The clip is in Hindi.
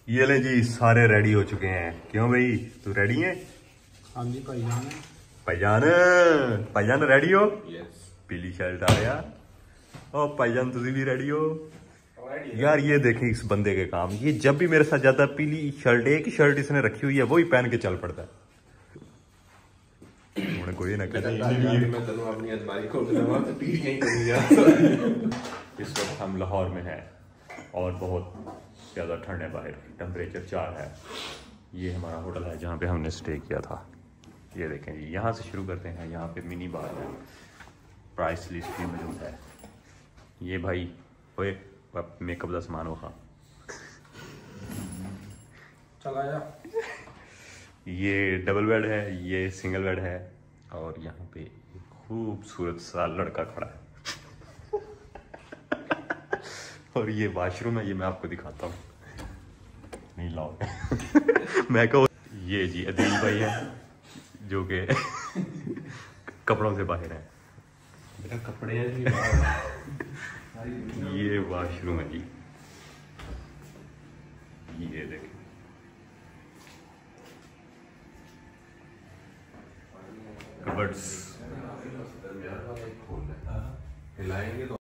ये ले जी, सारे रेडी हो चुके हैं। क्यों भाई, तू रेडी है? हाँ जी भाईजान। भाईजान, भाईजान रेडी हो? यस। पीली शर्ट आ गया। ओ भाईजान, तुझी भी रेडी हो? यार ये देखें इस बंदे के काम, ये जब भी मेरे साथ जाता है पीली शर्ट, एक ही शर्ट इसने रखी हुई है, वो ही पहन के चल पड़ता है। कोई ना करे। इस वक्त हम लाहौर में हैं और बहुत ज़्यादा ठंड है, बाहर टेम्परेचर 4 है। ये हमारा होटल है जहाँ पे हमने स्टे किया था। ये देखें जी, यहाँ से शुरू करते हैं। यहाँ पे मिनी बार है, प्राइस लिस्ट भी मौजूद है। ये भाई ओए मेकअप का सामान होगा, चला जा। ये डबल बेड है, ये सिंगल बेड है और यहाँ पे एक खूबसूरत सा लड़का खड़ा है। और ये वॉशरूम है, ये मैं आपको दिखाता हूँ। नहीं लाओ। मैं कहूँ ये जी अदील भाई है जो कि कपड़ों से बाहर है। मेरा कपड़े हैं जी। ये वॉशरूम है जी, ये देखें। कबर्ड्स हिलाएंगे तो